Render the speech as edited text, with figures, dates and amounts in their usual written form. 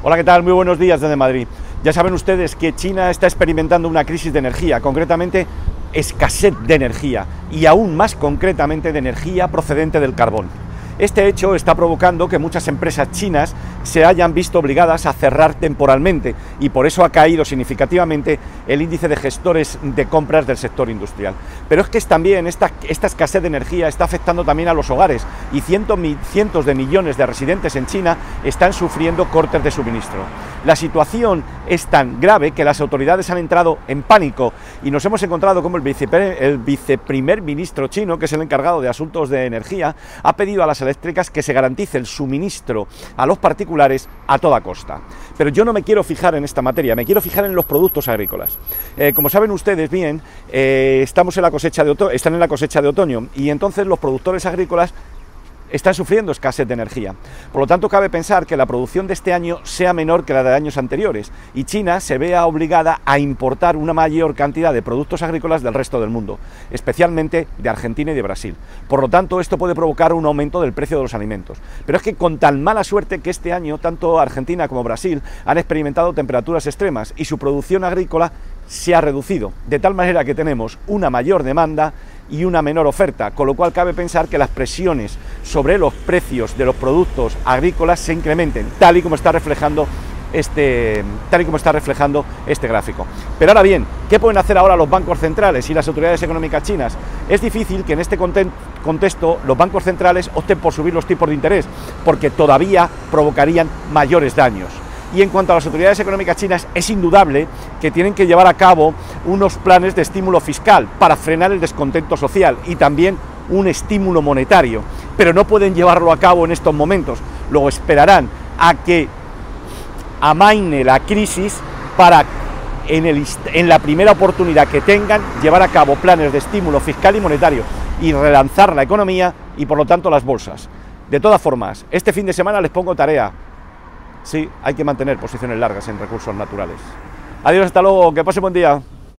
Hola, ¿qué tal? Muy buenos días desde Madrid. Ya saben ustedes que China está experimentando una crisis de energía, concretamente escasez de energía, y aún más concretamente de energía procedente del carbón. Este hecho está provocando que muchas empresas chinas se hayan visto obligadas a cerrar temporalmente y por eso ha caído significativamente el índice de gestores de compras del sector industrial. Pero es que también esta escasez de energía está afectando también a los hogares y cientos de millones de residentes en China están sufriendo cortes de suministro. La situación es tan grave que las autoridades han entrado en pánico y nos hemos encontrado como el viceprimer ministro chino, que es el encargado de asuntos de energía, ha pedido a las eléctricas que se garantice el suministro a los particulares a toda costa. Pero yo no me quiero fijar en esta materia, me quiero fijar en los productos agrícolas. Como saben ustedes bien, están en la cosecha de otoño y entonces los productores agrícolas están sufriendo escasez de energía. Por lo tanto, cabe pensar que la producción de este año sea menor que la de años anteriores y China se vea obligada a importar una mayor cantidad de productos agrícolas del resto del mundo, especialmente de Argentina y de Brasil. Por lo tanto, esto puede provocar un aumento del precio de los alimentos. Pero es que con tan mala suerte que este año tanto Argentina como Brasil han experimentado temperaturas extremas y su producción agrícola se ha reducido, de tal manera que tenemos una mayor demanda y una menor oferta, con lo cual cabe pensar que las presiones sobre los precios de los productos agrícolas se incrementen, tal y como está reflejando este gráfico. Pero ahora bien, ¿qué pueden hacer ahora los bancos centrales y las autoridades económicas chinas? Es difícil que en este contexto los bancos centrales opten por subir los tipos de interés, porque todavía provocarían mayores daños. Y en cuanto a las autoridades económicas chinas, es indudable que tienen que llevar a cabo unos planes de estímulo fiscal para frenar el descontento social y también un estímulo monetario, pero no pueden llevarlo a cabo en estos momentos, luego esperarán a que amaine la crisis para en la primera oportunidad que tengan llevar a cabo planes de estímulo fiscal y monetario y relanzar la economía y por lo tanto las bolsas. De todas formas, este fin de semana les pongo tarea. Sí, hay que mantener posiciones largas en recursos naturales. Adiós, hasta luego, que pase buen día.